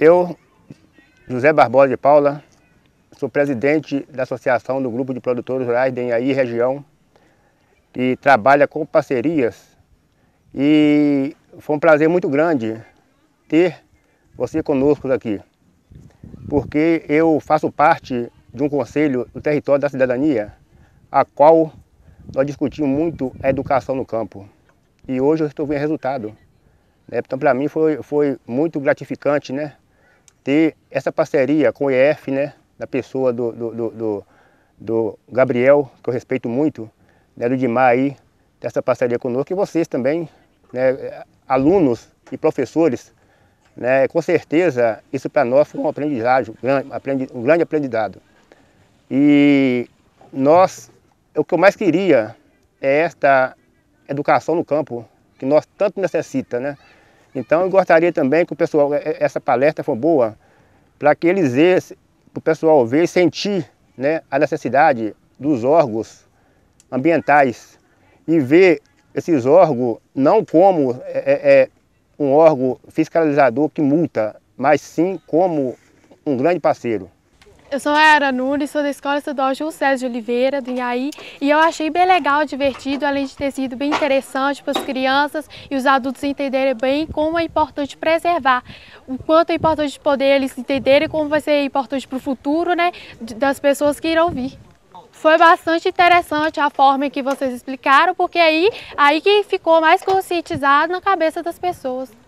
Eu, José Barbosa de Paula, sou presidente da Associação do Grupo de Produtores Rurais de Inhaí região e trabalha com parcerias. E foi um prazer muito grande ter você conosco aqui, porque eu faço parte de um conselho do território da cidadania, a qual nós discutimos muito a educação no campo. E hoje eu estou vendo resultado, né? Então, para mim foi muito gratificante, né, ter essa parceria com o IEF, né, da pessoa do Gabriel, que eu respeito muito, né, do Dimar aí, dessa parceria conosco, e vocês também, né, alunos e professores, né, com certeza isso para nós foi um aprendizado, um grande aprendizado. E o que eu mais queria é esta educação no campo, que nós tanto necessitamos, né? Então eu gostaria também que o pessoal, essa palestra foi boa, para que o pessoal ver e sentir, né, a necessidade dos órgãos ambientais e ver esses órgãos não como um órgão fiscalizador que multa, mas sim como um grande parceiro. Eu sou a Yara Nunes, sou da Escola Estadual Júlio César de Oliveira, do Inhaí, e eu achei bem legal, divertido, além de ter sido bem interessante para as crianças e os adultos entenderem bem como é importante preservar, o quanto é importante poder eles entenderem como vai ser importante para o futuro, né, das pessoas que irão vir. Foi bastante interessante a forma em que vocês explicaram, porque aí que ficou mais conscientizado na cabeça das pessoas.